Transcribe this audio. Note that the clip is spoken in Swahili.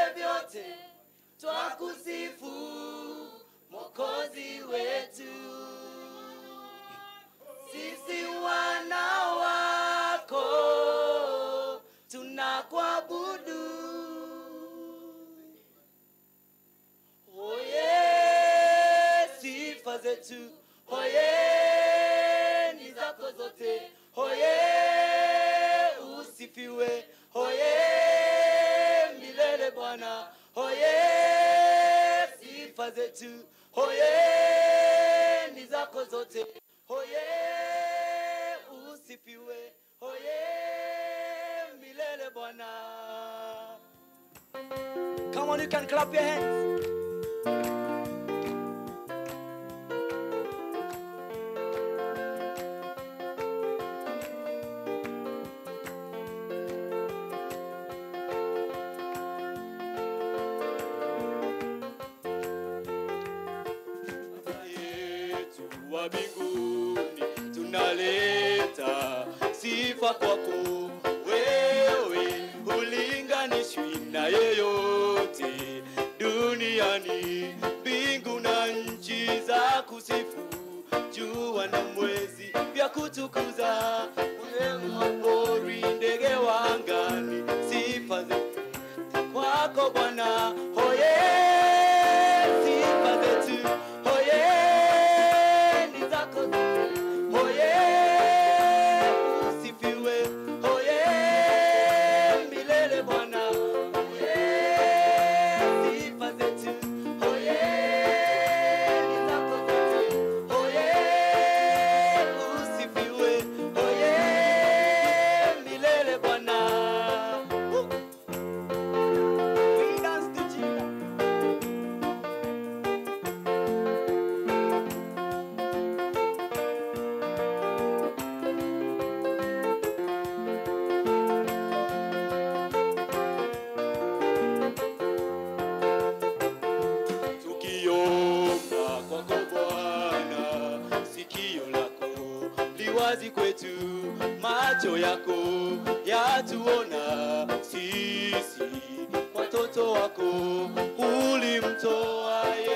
vyote twakusifu Mwokozi wetu. Sisi wana wako tunakuabudu. Oye sifa zetu, oye ni zako zote, oye usifiwe, oye milele Bwana, oye sifa zetu, oye ni zako zote, oye usifiwe, oye milele Bwana. Come on, you can clap your hands. Wa mbinguni tunaleta sifa kwako, wewe hulinganishwi na yeyote duniani. Mbingu na nchi za kusifu, jua na mwezi vya kutukuza, wanyama pori, ndege wa angani, sifa zetu kwako Bwana. Oye sifa zetu, oye wazi kwetu, macho yako yatuona sisi watoto wako, ulimtoa